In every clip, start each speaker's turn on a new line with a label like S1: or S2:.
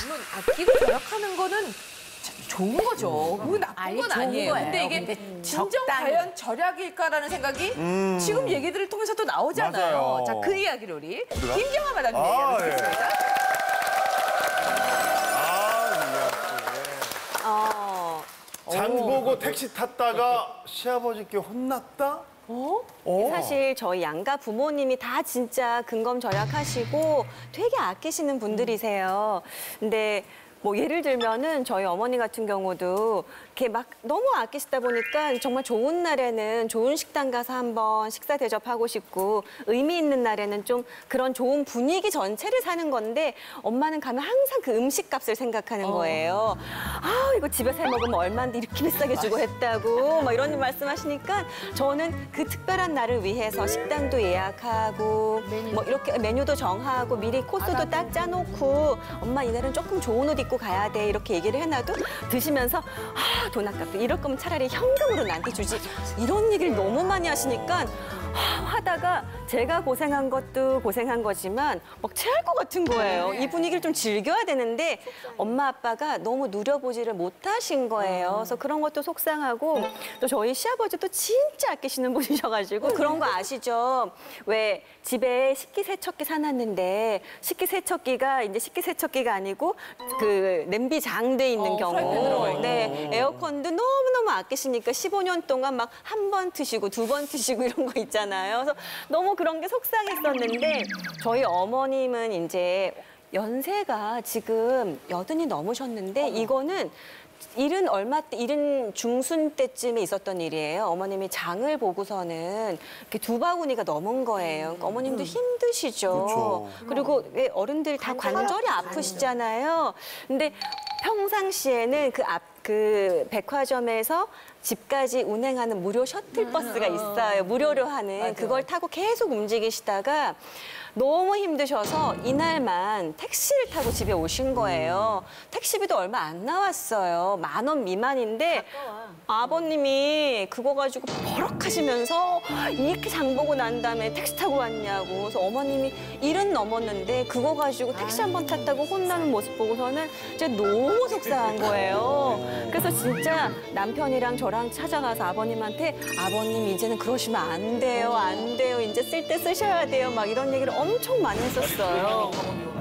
S1: 물론 아끼고 절약하는 거는 좋은 거죠. 그거 나쁜 건 아니에요.
S2: 거예요.
S1: 근데 이게 진정
S2: 적당히.
S1: 과연 절약일까라는 생각이 지금 얘기들을 통해서 또 나오잖아요.
S3: 맞아요.
S1: 자, 그 이야기를 우리 김경아 마담님 얘기해 보겠습니다.
S3: 장 보고 택시 탔다가 시아버지께 혼났다?
S4: 사실 저희 양가 부모님이 다 진짜 근검 절약하시고 되게 아끼시는 분들이세요. 근데 뭐 예를 들면은 저희 어머니 같은 경우도 이렇게 막 너무 아끼시다 보니까 정말 좋은 날에는 좋은 식당 가서 한번 식사 대접하고 싶고 의미 있는 날에는 좀 그런 좋은 분위기 전체를 사는 건데 엄마는 가면 항상 그 음식값을 생각하는 거예요. 아 이거 집에서 해 먹으면 얼마인데 이렇게 비싸게 주고 했다고 막 이런 말씀하시니까 저는 그 특별한 날을 위해서 식당도 예약하고 뭐 이렇게 메뉴도 정하고 미리 코스도 딱 짜놓고 엄마 이날은 조금 좋은 옷 입고 가야 돼 이렇게 얘기를 해놔도 드시면서 아, 돈 아깝다 이럴 거면 차라리 현금으로 나한테 주지 이런 얘기를 너무 많이 하시니까 하다가 제가 고생한 것도 고생한 거지만 막 체할 것 같은 거예요. 이 분위기를 좀 즐겨야 되는데 엄마 아빠가 너무 누려보지를 못하신 거예요. 그래서 그런 것도 속상하고 또 저희 시아버지도 진짜 아끼시는 분이셔가지고 그런 거 아시죠? 왜 집에 식기세척기 사놨는데 식기세척기가 이제 식기세척기가 아니고 그 냄비 장돼 있는 경우 네, 에어컨도 너무너무 아끼시니까 15년 동안 막 한 번 트시고 두 번 트시고 이런 거 있잖아요. 그래서 너무 그런 게 속상했었는데 저희 어머님은 이제 연세가 지금 80이 넘으셨는데 이거는 일은 중순 때쯤에 있었던 일이에요. 어머님이 장을 보고서는 이렇게 두 바구니가 넘은 거예요. 그러니까 어머님도 힘드시죠.
S3: 그렇죠.
S4: 그리고 왜 어른들이 다 관절이 아프시잖아요. 근데 평상시에는 그 백화점에서 집까지 운행하는 무료 셔틀버스가 있어요. 무료로 하는. 그걸 타고 계속 움직이시다가 너무 힘드셔서 이날만 택시를 타고 집에 오신 거예요. 택시비도 얼마 안 나왔어요. 10,000원 미만인데 아버님이 그거 가지고 버럭하시면서 이렇게 장 보고 난 다음에 택시 타고 왔냐고. 그래서 어머님이 70 넘었는데 그거 가지고 택시 한 번 탔다고 혼나는 모습 보고서는 진짜 너무 속상한 거예요. 그래서 진짜 남편이랑 저랑 찾아가서 아버님한테 아버님 이제는 그러시면 안 돼요. 안 돼요. 이제 쓸 때 쓰셔야 돼요. 막 이런 얘기를 엄청 많이 했었어요.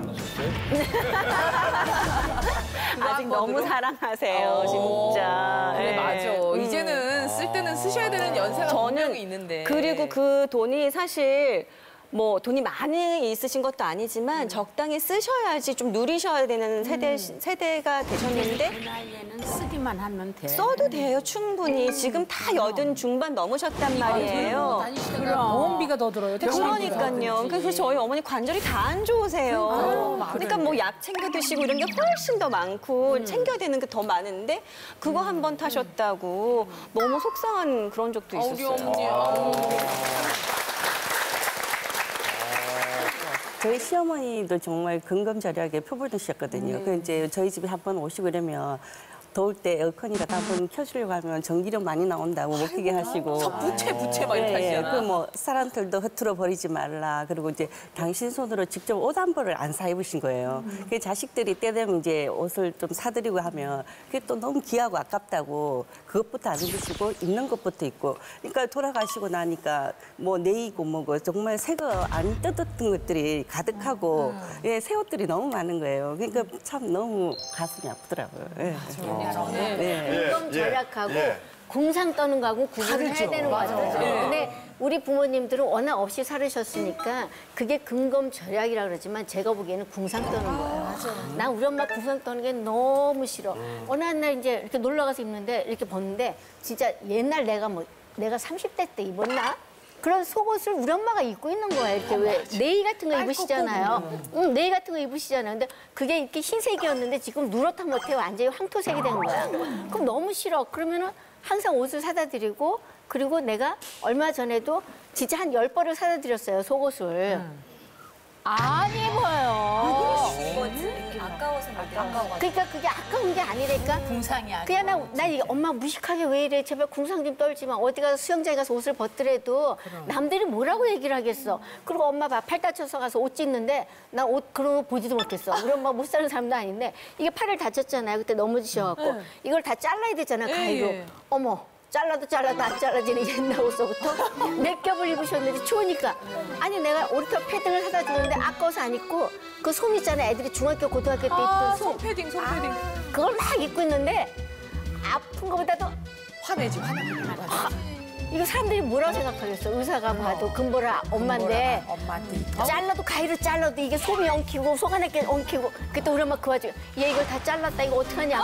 S4: 아직 너무 사랑하세요, 진짜.
S1: 그래,
S4: 네.
S1: 맞아. 이제는 쓸 때는 쓰셔야 되는 연세가 분명히 있는데.
S4: 그리고 그 돈이 사실 뭐 돈이 많이 있으신 것도 아니지만 적당히 쓰셔야지 좀 누리셔야 되는 세대가 되셨는데
S2: 그 나이에는 쓰기만 하면 돼.
S4: 써도 돼요, 충분히. 지금 다 80 중반 넘으셨단 말이에요.
S2: 그럼 보험비가 더 들어요.
S4: 그러니까요. 그래서 저희 어머니 관절이 다 안 좋으세요. 그러니까 뭐 약 챙겨 드시고 이런 게 훨씬 더 많고 챙겨야 되는 게 더 많은데 그거 한 번 타셨다고 너무 속상한 그런 적도 있었어요.
S5: 저희 시어머니도 정말 근검절약에 표본이셨거든요. 그 이제 저희 집에 한 번 오시고 이러면 더울 때 에어컨이라 다 한 번 켜주려고 하면 전기료 많이 나온다고 못 켜게 하시고.
S1: 부채 막 이렇게 하시잖아.
S5: 그 뭐 사람들도 허투루 버리지 말라. 그리고 이제 당신 손으로 직접 옷 한 벌을 안 사 입으신 거예요. 그 자식들이 때 되면 이제 옷을 좀 사드리고 하면 그게 또 너무 귀하고 아깝다고 그것부터 안 입으시고 입는 것부터 입고. 그러니까 돌아가시고 나니까 뭐 네이고 뭐고 정말 새 거 안 뜯었던 것들이 가득하고 예, 새 옷들이 너무 많은 거예요. 그러니까 참 너무 가슴이 아프더라고요. 예.
S6: 근검 절약하고 궁상 떠는 거하고 구분을 해야 되는 거 같아요. 근데 우리 부모님들은 워낙 없이 살으셨으니까 그게 근검 절약이라 그러지만 제가 보기에는 궁상 떠는 거예요. 난 우리 엄마 궁상 떠는 게 너무 싫어. 어느 날 이제 이렇게 놀러 가서 입는데 이렇게 봤는데 진짜 옛날 내가 30대 때 입었나? 그런 속옷을 우리 엄마가 입고 있는 거예요. 이렇게 왜 네이 같은 거 입으시잖아요. 응, 네이 같은 거 입으시잖아요. 근데 그게 이렇게 흰색이었는데 지금 누렇다 못해 완전히 황토색이 된 거야. 그럼 너무 싫어. 그러면은 항상 옷을 사다 드리고 그리고 내가 얼마 전에도 진짜 한 10벌을 사다 드렸어요. 속옷을. 안 입어요.
S4: 아까워서
S6: 그러니까 그게 아까운 게 아니랄까?
S1: 궁상이 아니고.
S6: 그냥 나 이게 엄마 무식하게 왜 이래? 제발 궁상 좀 떨지 마. 어디 가서 수영장에 가서 옷을 벗더라도 남들이 뭐라고 얘기를 하겠어. 그리고 엄마 봐, 팔 다쳐서 가서 옷 찢는데 나 옷 그런 거 보지도 못했어. 우리 엄마 못 사는 사람도 아닌데 이게 팔을 다쳤잖아요. 그때 넘어지셔갖고 이걸 다 잘라야 되잖아, 가위로.
S1: 예.
S6: 어머. 잘라도 안 잘라지는 옛날 옷서부터 내 겹을 입으셨는데 추우니까 아니 내가 오리털 패딩을 사다 주는데 아까워서 안 입고 그 솜 있잖아 애들이 중학교 고등학교 때 입던 솜
S1: 손패딩.
S6: 그걸 막 입고 있는데 아픈 것보다도
S1: 화내지.
S6: 이거 사람들이 뭐라고 생각하겠어 의사가 봐도 금보라 엄마인데
S1: 엄마한테.
S6: 잘라도 가위로 잘라도 이게 솜이 엉키고 속 안에 게 엉키고 그때 우리 엄마 그 와중에 얘 이걸 다 잘랐다 이거 어떡하냐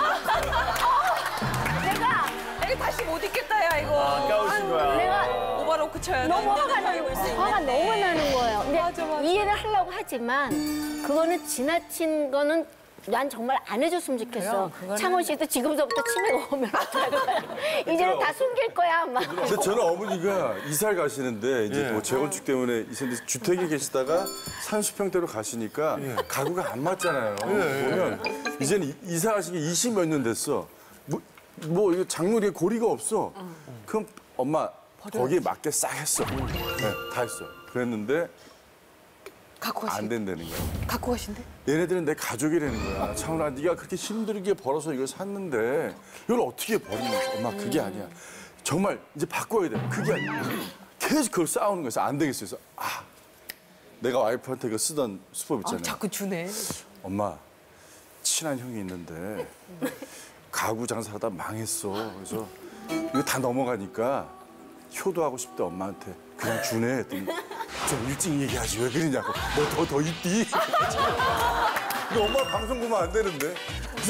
S6: 내가
S1: 다시 못 입겠다, 야, 이거.
S3: 아까우신 거야.
S6: 내가
S1: 오버로크 쳐야 돼.
S6: 너무 화가 너무 나는 거예요. 근데
S1: 맞아.
S6: 이해를 하려고 하지만 그거는 지나친 거는 난 정말 안 해줬으면 좋겠어. 창원 씨도 지금서부터 치매가 오면 어떡할 거야. 이제는 다 숨길 거야, 아마.
S7: 근데 저는 어머니가 이사를 가시는데 이제
S3: 예.
S7: 뭐 재건축 때문에 이사인데 주택에 계시다가 30평대로 가시니까 가구가 안 맞잖아요. 보면 이제는 이사 가신 게 20몇 년 됐어. 뭐 이거 장롱에 고리가 없어. 그럼 엄마 거기에 맞게 싹 했어. 네, 다 했어. 그랬는데
S1: 갖고
S7: 안 된다는 거야.
S1: 갖고 가신대?
S7: 얘네들은 내 가족이라는 거야. 창훈아, 네가 그렇게 힘들게 벌어서 이걸 샀는데 이걸 어떻게 버리는 거야? 엄마 그게 아니야. 정말 이제 바꿔야 돼. 그게 아니야. 계속 그걸 싸우는 거였어. 안 되겠어. 그래서 내가 와이프한테 그 쓰던 수법 있잖아요.
S1: 자꾸 주네.
S7: 엄마, 친한 형이 있는데 가구 장사하다 망했어. 그래서 이거 다 넘어가니까 효도하고 싶대 엄마한테. 그냥 주네. 했더니 좀 일찍 얘기하지 왜 그러냐고. 너 더 있디? 근데 엄마 방송 보면 안 되는데. 그래서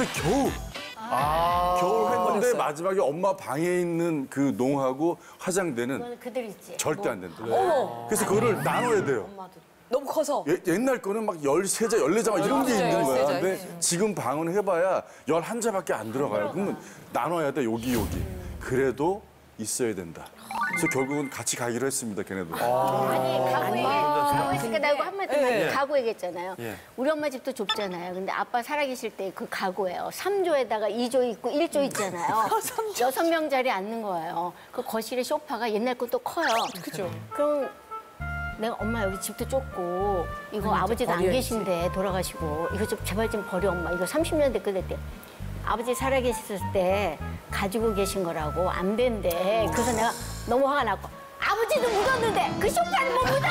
S7: 겨우 했는데
S1: 버렸어요.
S7: 마지막에 엄마 방에 있는 그 농하고 화장대는
S6: 그거는 그들 있지.
S7: 절대 안 된다. 그래서 그거를 나눠야 돼요.
S1: 너무 커서.
S7: 옛날 거는 막 13자, 14자 막 이런 게 있는 거야.
S1: 13자
S7: 근데
S1: 있지.
S7: 지금 방은 해봐야 11자밖에 안 들어가요. 그러면 나눠야 돼, 여기. 그래도 있어야 된다. 그래서 결국은 같이 가기로 했습니다, 걔네도.
S6: 아니, 가구 얘기니까 나 이거 한마디만
S1: 예.
S6: 가구 얘기했잖아요.
S3: 예.
S6: 우리 엄마 집도 좁잖아요. 근데 아빠 살아계실 때 그 가구예요. 3조에다가 2조 있고 1조 있잖아요. 6명짜리 앉는 거예요. 그 거실에 소파가 옛날 것도 커요.
S1: 그죠.
S6: 그럼 내가 엄마 여기 집도 좁고 이거 아버지도 안
S1: 버려야지.
S6: 계신데 돌아가시고 이거 좀 제발 좀 버려 엄마. 이거 30년 됐거든. 아버지 살아계셨을 때 가지고 계신 거라고 안 된대. 그래서 내가 너무 화가 났고 아버지도 묻었는데 그 소파는 뭐 묻어?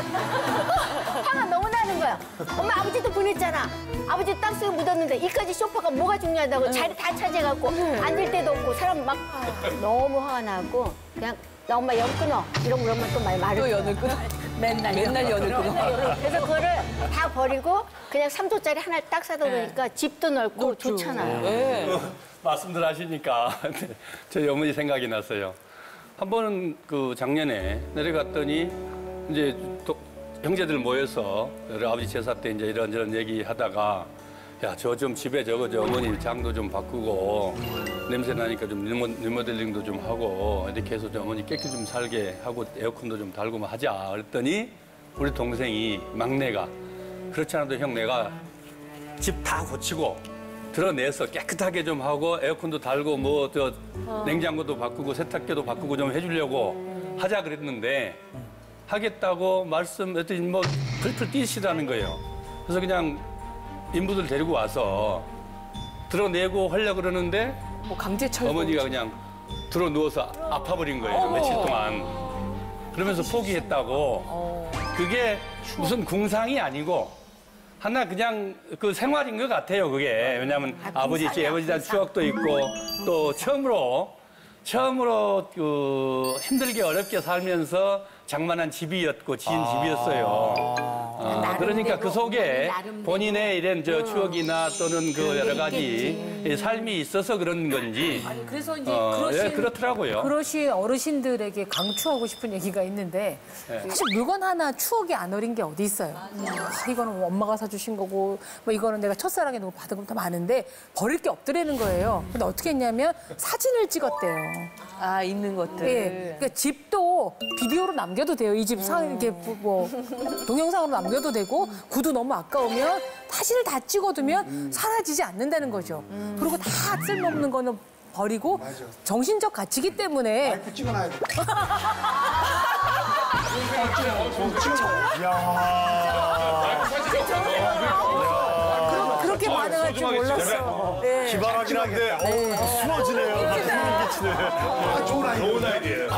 S6: 화가 너무 나는 거야. 엄마 아버지도 보냈잖아. 아버지 땅속에 묻었는데 이까지 소파가 뭐가 중요하다고 자리 다 차지해갖고 앉을 데도 없고 사람 막 너무 화가 나고 그냥 나 엄마 연 끊어. 이러면 우리 엄마 또 말을
S1: 또 연을 끊어. 맨날 연을 끊어.
S6: 그래서 그거를 다 버리고 그냥 3조짜리 하나 딱 사다 놓으니까 집도 넓고 좋잖아요.
S1: 네.
S8: 말씀들 하시니까 저희 어머니 생각이 났어요. 한 번은 그 작년에 내려갔더니 이제 또 형제들 모여서 우리 아버지 제사 때 이제 이런저런 얘기하다가 야, 저 좀 집에 저 어머니 장도 좀 바꾸고 냄새 나니까 좀 리모델링도 좀 하고 이렇게 해서 좀 어머니 깨끗이 좀 살게 하고 에어컨도 좀 달고 뭐 하자. 그랬더니 우리 동생이 막내가 그렇지 않아도 형 내가 집 다 고치고 드러내서 깨끗하게 좀 하고 에어컨도 달고 뭐 저 냉장고도 바꾸고 세탁기도 바꾸고 좀 해주려고 하자 그랬는데 하겠다고 말씀했더니 뭐 풀풀 뛰시라는 거예요. 그래서 그냥 인부들 데리고 와서 드러내고 하려고 그러는데
S1: 뭐 강제 철거.
S8: 어머니가 그냥 들어 누워서 아파버린 거예요. 며칠 동안. 그러면서 포기했다고. 그게 무슨 궁상이 아니고 하나 그냥 그 생활인 것 같아요. 그게 왜냐하면 아버지 아버지 대한 추억도 있고 또 처음으로 그 힘들게 어렵게 살면서 장만한 집이었고 지은 집이었어요. 그러니까 그 속에 본인의 이런 저 추억이나 또는 그 여러 가지 삶이 있어서 그런 건지.
S2: 그래서 이제
S8: 예, 그렇더라고요.
S2: 그러신 어르신들에게 강추하고 싶은 얘기가 있는데 사실 물건 하나 추억이 안 어린 게 어디 있어요. 이거는 엄마가 사주신 거고 뭐 이거는 내가 첫사랑에 누구 받은 것도 많은데 버릴 게 없더라는 거예요. 근데 어떻게 했냐면 사진을 찍었대요.
S1: 아, 있는 것들.
S2: 예, 그러니까 집도 비디오로 남겨. 남겨도 돼요. 이 집 상 이렇게 뭐 동영상으로 남겨도 되고 구두 너무 아까우면 사진을 다 찍어두면 사라지지 않는다는 거죠. 그리고 다 쓸모없는 거는 버리고 정신적 가치기 때문에
S9: 찍어놔야 돼.
S2: 그렇게 반응할 줄 몰랐어. 네.
S3: 기발하긴 한데 숨어지네요.
S9: 좋은 아이디어.
S3: 좋은 아이디어예요.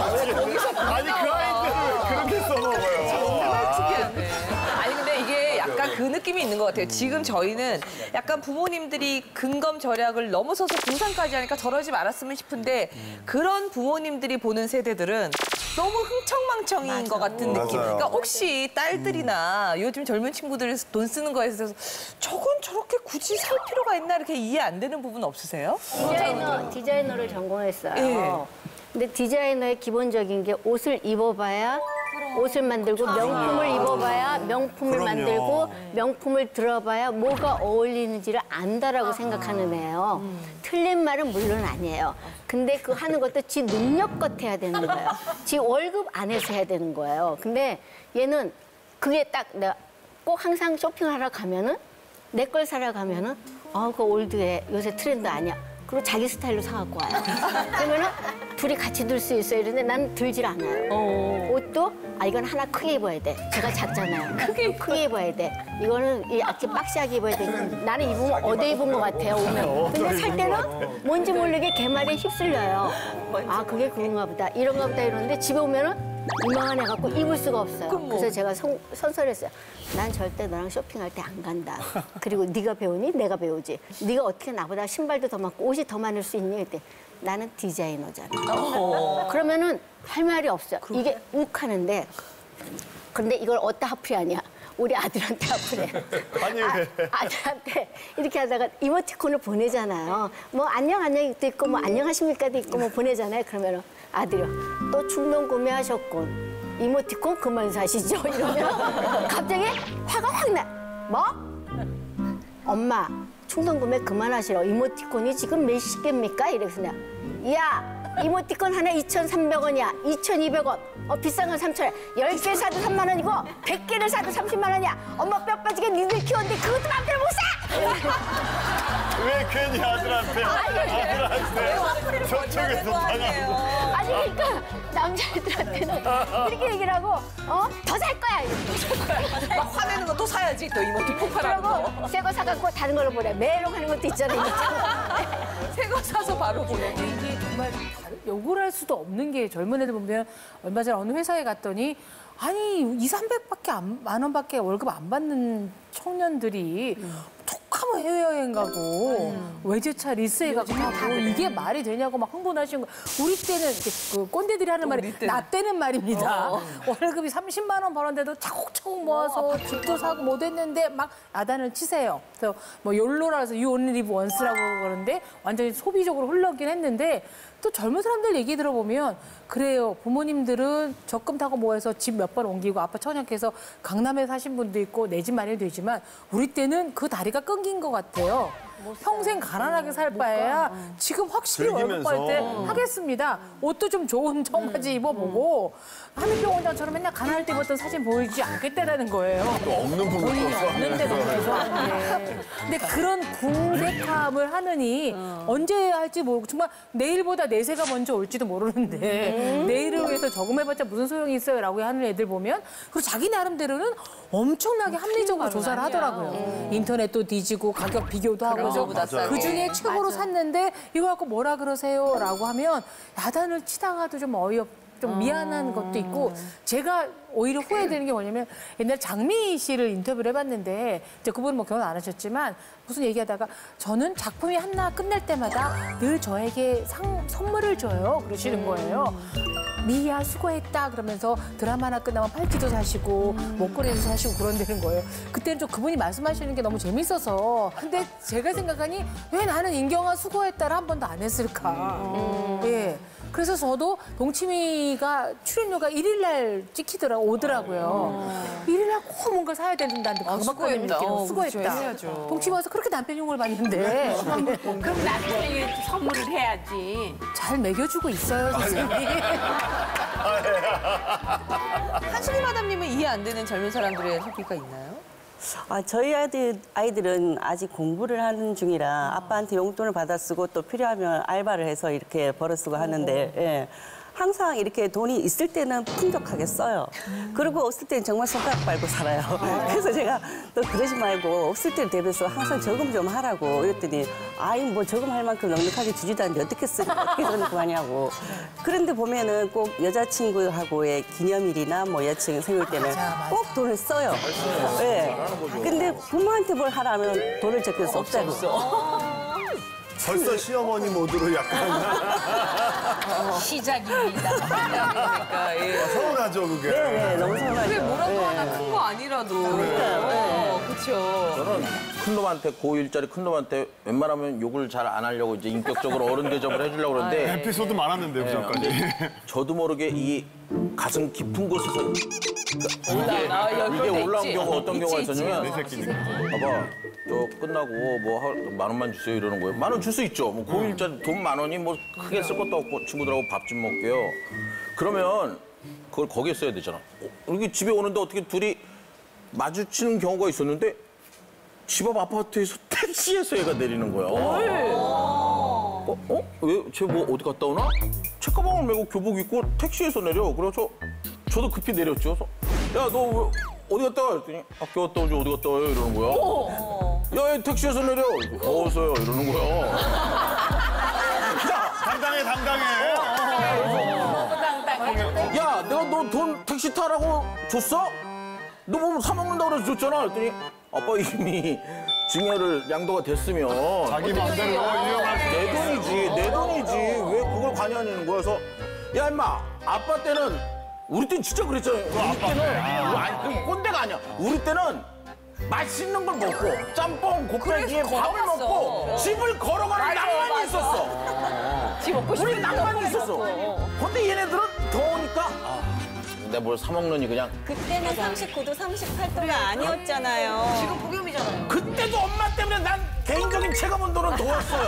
S3: 아니 그 아이디어를 그렇게 써먹어요.
S1: 특이하네. 아니 근데 이게 약간 그 느낌이 있는 것 같아요. 지금 저희는 약간 부모님들이 근검 절약을 넘어서서 등산까지 하니까 저러지 말았으면 싶은데 그런 부모님들이 보는 세대들은 너무 흥청망청인 것 같은 느낌.
S3: 맞아요.
S1: 그러니까 혹시 딸들이나 요즘 젊은 친구들 돈 쓰는 거에 대해서 저건 저렇게 굳이 살 필요가 있나 이렇게 이해 안 되는 부분 없으세요?
S6: 디자이너를 전공했어요.
S1: 예.
S6: 근데 디자이너의 기본적인 게 옷을 입어봐야 옷을 만들고 명품을 입어봐야 명품을
S3: 그럼요.
S6: 만들고 명품을 들어봐야 뭐가 어울리는지를 안다라고 생각하는 애예요. 틀린 말은 물론 아니에요. 근데 그 하는 것도 지 능력껏 해야 되는 거예요. 지 월급 안에서 해야 되는 거예요. 근데 얘는 그게 딱 내가 꼭 항상 쇼핑하러 가면은 내 걸 사러 가면은 그거 올드해. 요새 트렌드 아니야. 그리고 자기 스타일로 사갖고 와요. 그러면은 둘이 같이 들 수 있어요. 이런데 난 들질 않아요. 옷도 이건 하나 크게 입어야 돼. 제가 작잖아요. 크게 입어야 돼. 이거는 아주 박시하게 입어야 돼. 나는 입으면 어디 입은 것 같아요. 오면. 근데 살 때는 뭔지 모르게 개말에 휩쓸려요. 그게 그런가 보다. 이런가 보다 이러는데 집에 오면은 이만한 애 갖고 입을 수가 없어요. 그래서 제가 선설했어요. 난 절대 너랑 쇼핑할 때 안 간다. 그리고 네가 배우니? 내가 배우지. 네가 어떻게 나보다 신발도 더 많고 옷이 더 많을 수 있니? 그때 나는 디자이너잖아. 그러면은 할 말이 없어요. 이게 욱하는데 근데 이걸 어디다 하프리하냐? 우리 아들한테 하프래.
S3: 아니 왜?
S6: 아들한테 이렇게 하다가 이모티콘을 보내잖아요. 뭐 안녕도 있고 뭐 안녕하십니까도 있고 뭐 보내잖아요. 그러면은 아들이요. 또 충동 구매하셨군. 이모티콘 그만 사시죠. 이러면 갑자기 화가 확 나. 뭐? 엄마 충동 구매 그만하시라고. 이모티콘이 지금 몇십 개입니까? 이래서 내가 야 이모티콘 하나 2,300원이야. 2,200원. 비싼 건 3,000원. 10개 사도 3만 원이고 100개를 사도 30만 원이야. 엄마 뼈 빠지게 니들 키웠는데 그것도 맘대로 못 사!
S3: 왜 괜히 아들한테 저쪽에서 당하고.
S6: 아니 그러니까 남자애들한테는 이렇게 얘기를 하고 더 살 거야. 이렇게.
S1: 막 화내는 거 또 사야지 또 이모티 폭발하는 거.
S6: 그러고 새 거 사갖고 다른 걸로 보내. 매로 가는 것도 있잖아요.
S1: 새 거 사서 바로 보내.
S2: 이게 정말 욕을 할 수도 없는 게 젊은 애들 보면 얼마 전에 어느 회사에 갔더니 아니 200~300밖에 만 원밖에 월급 안 받는 청년들이 톡하면 해외여행 가고 외제차 리스해 가고 하고 이게 말이 되냐고 막 흥분하시는 거. 우리 때는 이렇게 그 꼰대들이 하는 말이 나 때는 말입니다. 월급이 30만 원 벌었는데도 차곡차곡 모아서 집도 사고 못 했는데 막 야단을 치세요. 그래서 뭐 욜로라서 You Only Live Once라고 그러는데 완전히 소비적으로 흘렀긴 했는데 또 젊은 사람들 얘기 들어보면 그래요. 부모님들은 적금 타고 모아서 집 몇 번 옮기고 아빠 청약해서 강남에 사신 분도 있고 내 집 마련이 되지만 우리 때는 그 다리가 끊긴 것 같아요. 평생 가난하게 살 바에야 지금 확실히 월급 벌 때 하겠습니다. 옷도 좀 좋은 청바지 입어보고 한민병 원장처럼 맨날 가난할 때 입었던 사진 보이지 않겠다라는 거예요.
S3: 없는
S2: 본인이 없는데 너무해서. 근데 그런 궁색함을 하느니 언제 할지 모르고 정말 내일보다 내세가 먼저 올지도 모르는데 내일을 위해서 저금해봤자 무슨 소용이 있어요 라고 하는 애들 보면 그리고 자기 나름대로는 엄청나게 합리적으로 조사를 하더라고요. 인터넷도 뒤지고 가격 비교도 하고 그래서 그중에 최고로 샀는데 이거 갖고 뭐라 그러세요 라고 하면 야단을 치다가도 좀 좀 미안한 것도 있고 제가 오히려 후회되는 게 뭐냐면 옛날 장미 씨를 인터뷰를 해봤는데 이제 그분은 뭐 결혼 안 하셨지만 무슨 얘기하다가 저는 작품이 하나 끝날 때마다 늘 저에게 선물을 줘요 그러시는 거예요. 미야 수고했다 그러면서 드라마 하나 끝나면 팔찌도 사시고 목걸이도 사시고 그런다는 거예요. 그때는 좀 그분이 말씀하시는 게 너무 재밌어서 근데 제가 생각하니 왜 나는 인경아 수고했다를 한 번도 안 했을까. 예. 그래서 저도 동치미가 출연료가 1일날 오더라고요. 1일날 꼭 뭔가 사야 된다는데 그만큼 느끼고 수고했다. 동치미 와서 그렇게 남편 욕을 받는데
S10: 그럼 남편이 선물을 해야지.
S2: 잘 먹여주고 있어요, 선생님.
S1: 한수리 마담님은 이해 안 되는 젊은 사람들의 소비가 있나요?
S5: 저희 아이들은 아직 공부를 하는 중이라 아빠한테 용돈을 받아 쓰고 또 필요하면 알바를 해서 이렇게 벌어 쓰고 하는데 예. 항상 이렇게 돈이 있을 때는 풍족하게 써요. 그리고 없을 때는 정말 손가락 빨고 살아요. 그래서 제가 너 그러지 말고 없을 때를 대비해서 항상 저금 좀 하라고 이랬더니 아이 뭐 저금할 만큼 넉넉하게 주지도 않는데 어떻게 쓰고 어떻게 저금 하냐고. 그런데 보면은 꼭 여자친구하고의 기념일이나 뭐 여친 생일 때는 꼭 돈을 써요. 네. 근데 부모한테 뭘 하라면 돈을 제낄 수 없다고.
S9: 벌써 시어머니 모드로 약간
S2: 시작입니다.
S1: 그러니까 예.
S9: 서운하죠, 그게.
S5: 네, 너무 서운하죠.
S1: 그게 뭐라도 하나 큰 거 아니라도. 그렇죠.
S10: 저는 큰 놈한테 고1짜리 큰 놈한테 웬만하면 욕을 잘 안 하려고 이제 인격적으로 어른 대접을 해주려고 그러는데
S3: 에피소드 많았는데 그전까지.
S10: 저도 모르게 이 가슴 깊은 곳에서 이게 올라온
S1: 있지.
S10: 경우가 어떤 경우가 있었냐면
S3: 새끼니까.
S10: 봐봐 저 끝나고 뭐 10,000원만 주세요 이러는 거예요. 10,000원 줄 수 있죠. 뭐 고1짜리 돈 10,000원이 뭐 크게 쓸 것도 없고 친구들하고 밥 좀 먹게요. 그러면 그걸 거기에 써야 되잖아. 여기 집에 오는데 어떻게 둘이 마주치는 경우가 있었는데 집 앞 아파트에서 택시에서 얘가 내리는 거야. 왜? 쟤 뭐 어디 갔다 오나? 책가방을 메고 교복 입고 택시에서 내려. 그래서 저도 급히 내렸죠. 그래서 야, 너 왜 어디 갔다 와? 그랬더니 학교 갔다 오지 어디 갔다 와요? 이러는 거야. 야, 얘 택시에서 내려. 더워서요. 이러는 거야.
S3: 당당해, 당당해.
S10: 야, 내가 너 돈 택시 타라고 줬어? 너 뭐 사 먹는다고 그래서 줬잖아. 그랬더니 아빠 이미 증여를 양도가 됐으면
S3: 자기 마음대로 이용할 수
S10: 내 돈이지, 내 돈이지. 왜 그걸 관여하냐는 거야. 그래서 야, 임마, 아빠 때는 우리 때는 진짜 그랬잖아요. 우리 때는 아니, 그 꼰대가 아니야. 우리 때는 맛있는 걸 먹고 짬뽕, 곱빼기에 밥을 먹고 집을 걸어가는 낭만이 있었어.
S1: 집 먹고
S10: 우리 낭만이 있었어. 근데 얘네들은 더우니까 내가 뭘 사 먹느니 그냥.
S4: 그때는 39도, 38도가 아니었잖아요.
S1: 지금 폭염이잖아요.
S10: 그때도 엄마 때문에 난 개인적인 체감 온도는 더웠어요.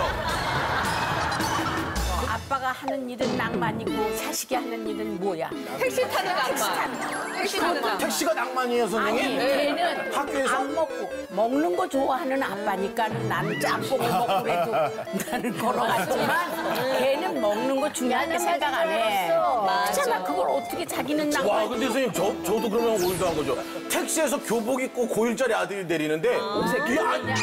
S11: 아빠가 하는 일은 낭만이고 자식이 하는 일은 뭐야?
S1: 택시 타는 낭만. 택시 타는 낭만.
S10: 택시가 낭만이에요, 선생님?
S11: 아니, 걔는
S10: 학교에서
S11: 안 먹고 먹는 거 좋아하는 아빠니까는 나는 짬뽕을 먹고 그래도 나는 걸어갔지만 걔는 먹는 거 중요하게 생각 안 해. 그렇잖아. 그걸 어떻게 자기는
S10: 와,
S11: 낭만.
S10: 근데 선생님, 저도 그러면 오일도 한 거죠. 택시에서 교복 입고 고1짜리 아들이 내리는데 이게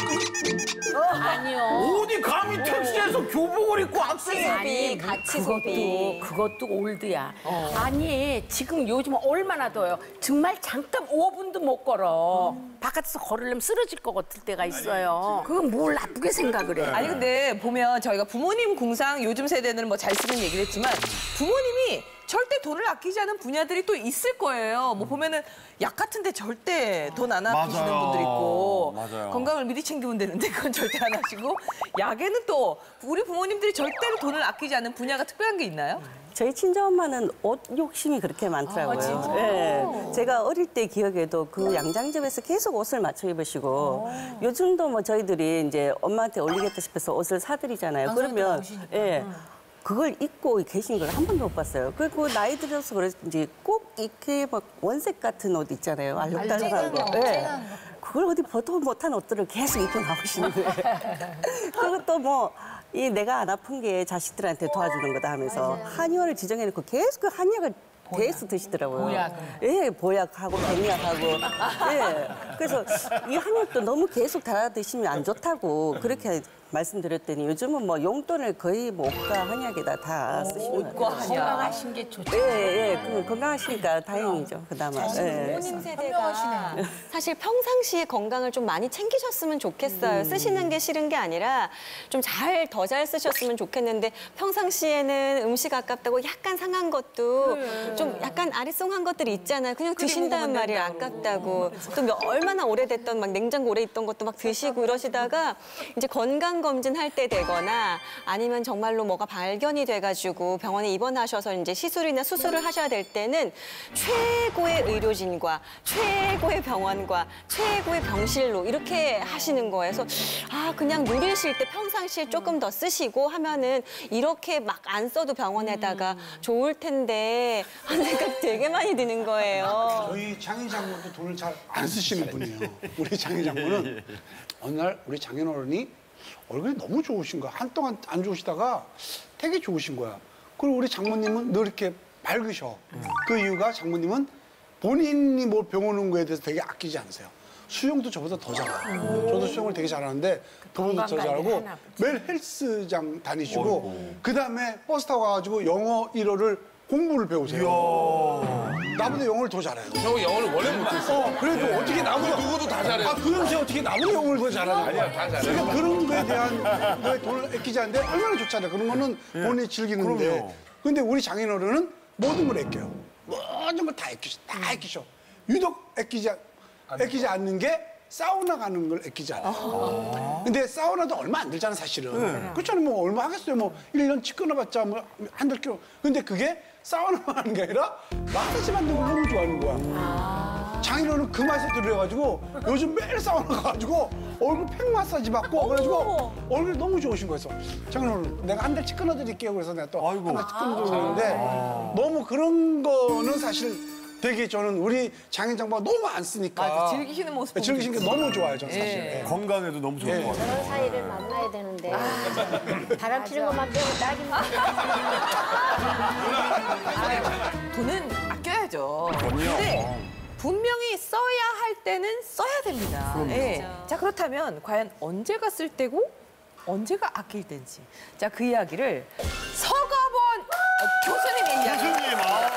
S11: 아니요.
S10: 어디 감히 택시에서 교복을 입고 학생이
S11: 아니,
S4: 같이 소비.
S11: 그것도 올드야. 아니, 지금 요즘 얼마나 더워요. 정말 잠깐 5분도 못 걸어. 바깥에서 걸으려면 쓰러질 것 같을 때가 있어요. 그건 뭘 나쁘게 생각을 해.
S1: 아니 근데 보면 저희가 부모님 공상 요즘 세대는 뭐 잘 쓰는 얘기를 했지만 부모님이 절대 돈을 아끼지 않은 분야들이 또 있을 거예요. 뭐 보면은 약 같은데 절대 돈 안 아끼시는
S3: 맞아요.
S1: 분들 있고
S3: 맞아요.
S1: 건강을 미리 챙기면 되는데 그건 절대 안 하시고 약에는 또 우리 부모님들이 절대로 돈을 아끼지 않는 분야가 특별한 게 있나요?
S5: 저희 친정엄마는 옷 욕심이 그렇게 많더라고요. 예. 제가 어릴 때 기억에도 그 양장점에서 계속 옷을 맞춰 입으시고 요즘도 뭐 저희들이 이제 엄마한테 올리겠다 싶어서 옷을 사드리잖아요. 그러면 예. 그걸 입고 계신 걸 한 번도 못 봤어요. 그리고 나이 들어서 그런지 꼭 이렇게 막 원색 같은 옷 있잖아요. 알록달록한 거. 예. 그걸 어디 보도 못한 옷들을 계속 입고 나오시는 거예요. 그리고 또 뭐 이 내가 안 아픈 게 자식들한테 도와주는 거다 하면서 한의원을 지정해놓고 계속 그 한약을 계속 드시더라고요. 예, 보약하고 백약하고. 예. 그래서 이 한약도 너무 계속 달아 드시면 안 좋다고 그렇게 말씀드렸더니 요즘은 뭐 용돈을 거의 뭐 옷과 한약에다 다 쓰시는 거예요.
S11: 건강하신 게 좋죠.
S5: 예, 예. 건강하시니까 다행이죠. 그나마. 예.
S4: 부모님 세대가 사실 평상시에 건강을 좀 많이 챙기셨으면 좋겠어요. 쓰시는 게 싫은 게 아니라 좀 더 잘 쓰셨으면 좋겠는데 평상시에는 음식 아깝다고 약간 상한 것도 좀 약간 아리송한 것들이 있잖아요. 그냥 드신다는 말이 아깝다고. 또 얼마나 오래됐던 막 냉장고 오래 있던 것도 막 드시고 이러시다가 이제 건강 건강검진 할 때 되거나 아니면 정말로 뭐가 발견이 돼가지고 병원에 입원하셔서 이제 시술이나 수술을 하셔야 될 때는 최고의 의료진과 최고의 병원과 최고의 병실로 이렇게 하시는 거예요. 그래서 그냥 누리실 때 평상시에 조금 더 쓰시고 하면은 이렇게 막 안 써도 병원에다가 좋을 텐데 하는 생각 되게 많이 드는 거예요.
S12: 저희 장인 장모도 돈을 잘 안 쓰시는 분이에요. 우리 장인 장모는 어느 날 우리 장인어른이 얼굴이 너무 좋으신 거야. 한동안 안 좋으시다가 되게 좋으신 거야. 그리고 우리 장모님은 늘 이렇게 밝으셔. 그 이유가 장모님은 본인이 뭐 병원 온 거에 대해서 되게 아끼지 않으세요. 수영도 저보다 더 잘해요. 저도 수영을 되게 잘하는데 저보다 더 잘하고 매일 헬스장 다니시고 그다음에 버스 타고 가가지고 영어 1어를 공부를 배우세요. 나보다 영어를 더 잘해요.
S13: 형 영어를 원래 못했어.
S12: 그래도 어떻게 나보다
S13: 누구도 다 잘해.
S12: 구영 씨 어떻게 나보다 영어를 더 잘하냐.
S13: 아니야, 다 잘해.
S12: 그러니까 그런 거에 대한 거에 돈을 아끼지 않는데 얼마나 좋잖아요. 그런 거는 본인이 즐기는데. 근데 우리 장인어른은 모든 걸 아껴요. 모든 걸 다 아끼셔. 유독 아끼지 않는 게 사우나 가는 걸 아끼지 않아요. 근데 사우나도 얼마 안 들잖아, 사실은. 그렇잖아요. 뭐 얼마 하겠어요. 뭐 1년 치 끊어봤자 뭐 한 달 킬로. 근데 그게 사우나만 하는 게 아니라 마사지 받는 걸 너무 좋아하는 거야. 장인어른은 그 맛에 들려가지고 요즘 매일 사우나 가가지고 얼굴 팩 마사지 받고 그래가지고 얼굴이 너무 좋으신 거였어. 장인어른 내가 한 달치 끊어드릴게요. 그래서 내가 또 한 달치 끊어드리는데 너무 그런 거는 사실 되게 저는 우리 장인 장모가 너무 안 쓰니까.
S1: 맞아, 즐기시는 모습
S12: 즐기시는 게 너무 좋아요, 저는 사실.
S1: 예.
S3: 건강에도 너무 좋은 것 같아요.
S6: 저런 사이를 만나야 되는데 바람 피는 것만 빼고 딱입니다.
S1: 돈은 아껴야죠. 근데 분명히 써야 할 때는 써야 됩니다. 예. 자, 그렇다면 과연 언제가 쓸 때고 언제가 아낄 때인지. 자, 그 이야기를 서가본 교수님의 이야기.
S3: 교수님,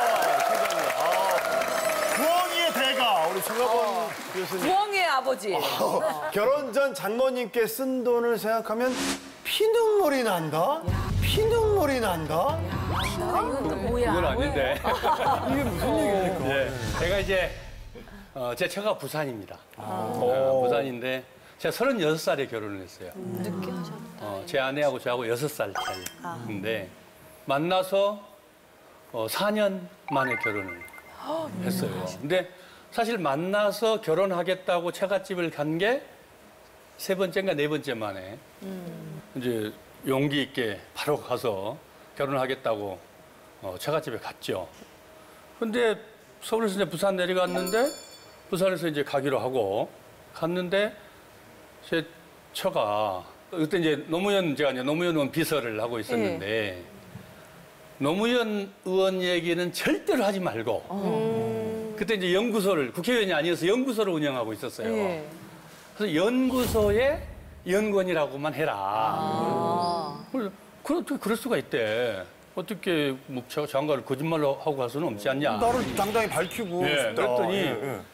S3: 부엉이의 대가 우리 서가본 교수님.
S1: 부엉이의 아버지.
S9: 결혼 전 장모님께 쓴 돈을 생각하면 피눈물이 난다? 피눈물이 난다?
S11: 이건 또 뭐야?
S8: 그건 아닌데.
S3: 이게 무슨 얘기입니까?
S8: 예, 제가 이제 제 처가 부산입니다. 부산인데 제가 36살에 결혼을 했어요.
S4: 늦게 하셨다.
S8: 제 아내하고 저하고 6살 차이인데 만나서 4년 만에 결혼을 했어요. 근데 사실 만나서 결혼하겠다고 처갓집을 간 게 3번째인가 4번째 만에 이제 용기 있게 바로 가서 결혼하겠다고 처갓집에 갔죠. 근데 서울에서 이제 부산 내려갔는데 부산에서 이제 가기로 하고 갔는데 제 처가 그때 이제 제가 이제 노무현 의원 비서를 하고 있었는데 노무현 의원 얘기는 절대로 하지 말고 그때 이제 연구소를 국회의원이 아니어서 연구소를 운영하고 있었어요. 그래서 연구소의 연구원이라고만 해라. 어떻게 그럴 수가 있대. 어떻게 뭐 장관을 거짓말로 하고 갈 수는 없지 않냐.
S3: 나를 당당히 밝히고 싶다.
S8: 그랬더니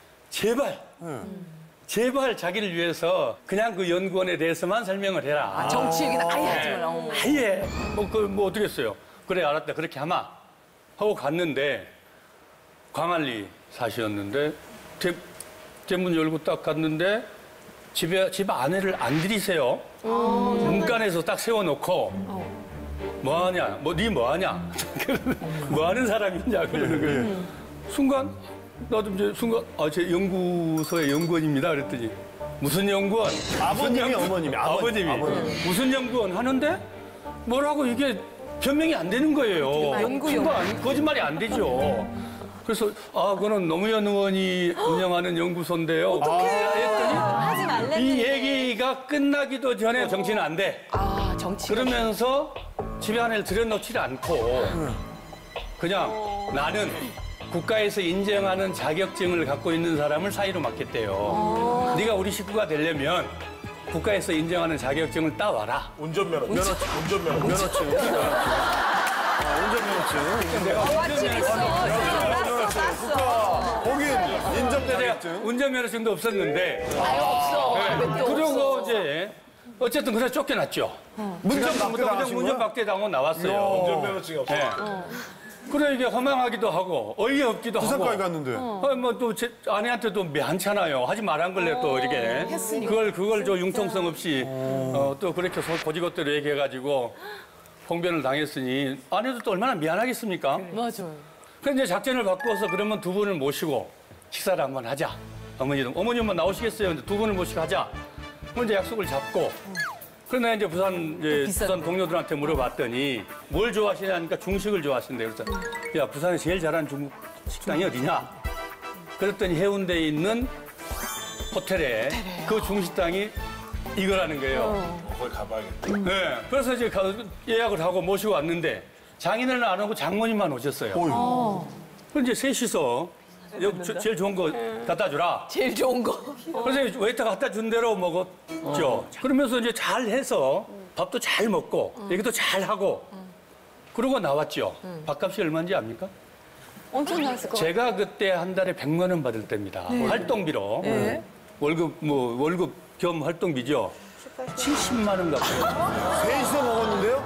S8: 제발 자기를 위해서 그냥 그 연구원에 대해서만 설명을 해라.
S1: 정치 얘기는 아예 하지 마라.
S8: 아예 뭐 어떻게 했어요. 그래 알았다 그렇게 하마 하고 갔는데 광안리 사시였는데 대문 열고 딱 갔는데 집 아내를 안 들이세요. 문간에서 딱 세워놓고 뭐하냐 네 뭐하냐 뭐하는 사람이냐 그러는 거예요. 순간 나도 이제 제 연구소의 연구원입니다 그랬더니 무슨 연구원?
S3: 아버님이 어머님이
S8: 아버님이 무슨 연구원 하는데 뭐라고 이게 변명이 안 되는 거예요. 거짓말이 안 되죠. 그래서 그거는 노무현 의원이 운영하는 연구소인데요. 어떻게 했더니
S4: 하지 말랬는데.
S8: 이 얘기가 끝나기도 전에 정치는 안 돼.
S1: 정치.
S8: 그러면서 집에 안에 들여놓지 않고 그냥 나는 국가에서 인정하는 자격증을 갖고 있는 사람을 사이로 맡겠대요. 네가 우리 식구가 되려면 국가에서 인정하는 자격증을 따와라.
S3: 운전면허증.
S8: 운전면허증.
S3: 거긴 인정자격증.
S8: 운전면허증도 없었는데.
S1: 없어.
S8: 그리고 이제 어쨌든 그래서 쫓겨났죠. 문전박대 당하고 나왔어요.
S3: 운전면허증이 없어.
S8: 그래 이게 허망하기도 하고 어이없기도 하고.
S9: 부산까지 갔는데.
S8: 뭐또 아내한테도 미안찮아요. 하지 말란 걸래 또 이렇게. 그걸 저 융통성 없이 또 그렇게 고지것대로 얘기해가지고 봉변을 당했으니 아내도 또 얼마나 미안하겠습니까?
S1: 맞아요.
S8: 그래서 이제 작전을 바꿔서 그러면 두 분을 모시고 식사를 한번 하자. 어머니 한번 나오시겠어요? 근데 두 분을 모시고 하자. 그럼 이제 약속을 잡고. 그러나 이제 부산 동료들한테 물어봤더니 뭘 좋아하시냐니까 중식을 좋아하신대. 그래서 야 부산에 제일 잘하는 중국 식당이 어디냐? 그랬더니 해운대에 있는 호텔에 그 중식당이 이거라는 거예요.
S13: 거기 가봐야겠다.
S8: 네. 그래서 이제 예약을 하고 모시고 왔는데 장인어른 안 오고 장모님만 오셨어요. 그럼 이제 셋이서 여기 제일 좋은 거 갖다 주라.
S1: 제일 좋은 거.
S8: 그래서 웨이터가 갖다 준 대로 먹었죠. 그러면서 이제 잘 해서 밥도 잘 먹고 얘기도 잘 하고 그러고 나왔죠. 밥값이 얼마인지 압니까?
S1: 엄청 나왔을 거.
S8: 제가 그때 한 달에 100만 원 받을 때입니다. 활동비로. 월급 겸 활동비죠. 70만 원 갚아요.
S9: 셋이서 먹었는데요?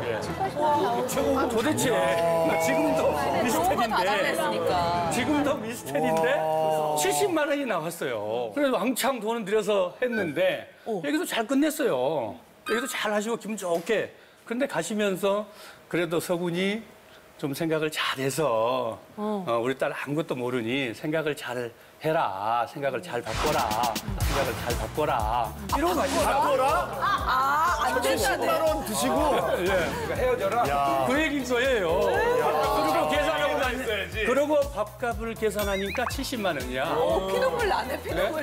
S8: 최고 도대체 지금도 미스테리인데 지금도 미스테리인데 70만 원이 나왔어요. 그래서 왕창 돈을 들여서 했는데 여기도 잘 끝냈어요. 여기도 잘 하시고 기분 좋게. 그런데 가시면서 그래도 서군이 좀 생각을 잘해서 우리 딸 아무것도 모르니 생각을 잘 해라. 생각을 잘 바꿔라. 생각을 잘 바꿔라. 이러고 가시더라고요.
S1: 안 된다네.
S9: 10만 원 드시고.
S8: 그러니까 헤어져라. 그 얘기인 거예요. 그리고 계산하고 다녔어야지. 그러고 밥값을 계산하니까 70만 원이야.
S1: 피눈물 나네, 피눈물.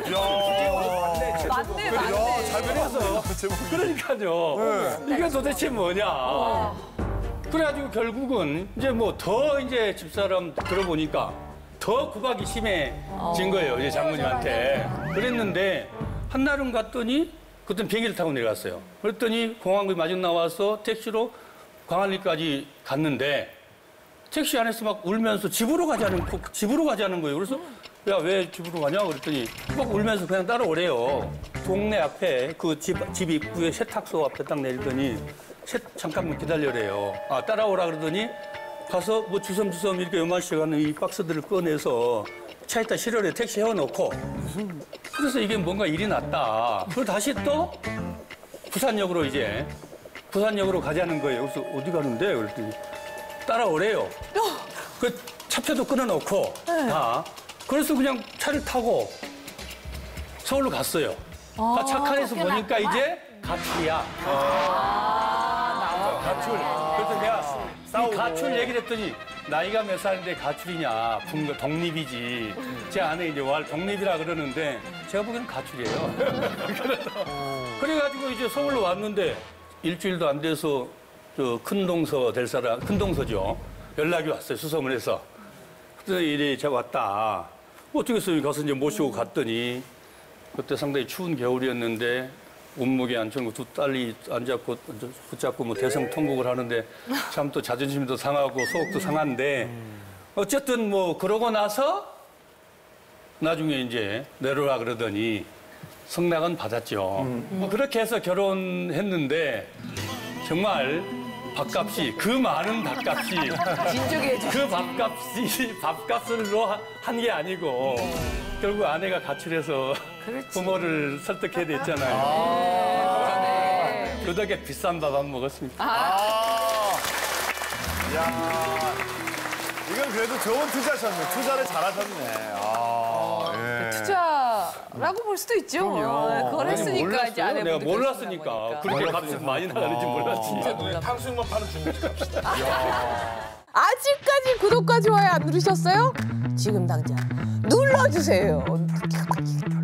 S1: 맞네.
S8: 잘 그래서. 그러니까요. 이게 도대체 뭐냐. 그래가지고 결국은 이제 뭐 더 이제 집사람 들어보니까 더 구박이 심해진 거예요, 이제 장모님한테. 그랬는데 한날은 갔더니 그때는 비행기를 타고 내려갔어요. 그랬더니 공항에 마중 나와서 택시로 광안리까지 갔는데 택시 안에서 막 울면서 집으로 가자는 거예요. 그래서 야, 왜 집으로 가냐? 그랬더니 막 울면서 그냥 따라오래요. 동네 앞에 그 집 입구에 세탁소 앞에 딱 내리더니 잠깐만 기다려래요. 따라오라 그러더니 가서 뭐 주섬주섬 이렇게 요만씩 하는 이 박스들을 꺼내서 차에다 실어래 택시 세워놓고 그래서 이게 뭔가 일이 났다. 그리고 다시 또 부산역으로 가자는 거예요. 그래서 어디 가는데? 그랬더니 따라오래요. 그 차표도 끊어놓고 다. 그래서 그냥 차를 타고 서울로 갔어요. 착한에서 보니까 이제 가출이야. 가출. 그래서 내가 이 가출 얘기를 했더니 나이가 몇 살인데 가출이냐. 독립이지. 제 아내 이제 독립이라 그러는데 제가 보기에는 가출이에요. 그래가지고 이제 서울로 왔는데 일주일도 안 돼서 저 큰동서죠. 연락이 왔어요. 수소문에서. 그래서 이래 제가 왔다. 어쩌겠어요. 가서 이제 모시고 갔더니 그때 상당히 추운 겨울이었는데 몸무게 앉혀놓고 두 딸이 붙잡고 뭐 대성통곡을 하는데 참 또 자존심도 상하고 속도 상한데 어쨌든 뭐 그러고 나서 나중에 이제 내려라 그러더니 성낙은 받았죠. 그렇게 해서 결혼했는데 정말 그 많은 밥값이 그 밥값으로 한 게 아니고 결국 아내가 가출해서 부모를 설득해야 됐잖아요. 그 덕에 비싼 밥 안 먹었습니다.
S9: 야, 이건 그래도 좋은 투자셨네. 투자를 잘하셨네.
S1: 투자라고 볼 수도 있죠. 그걸 했으니까 이제 안
S8: 내가 몰랐으니까 그렇게 값이 많이 나가는지 몰랐지.
S13: 탕수육만 파는 중국집 갑시다.
S1: 아직까지 구독과 좋아요 안 누르셨어요? 지금 당장 눌러주세요.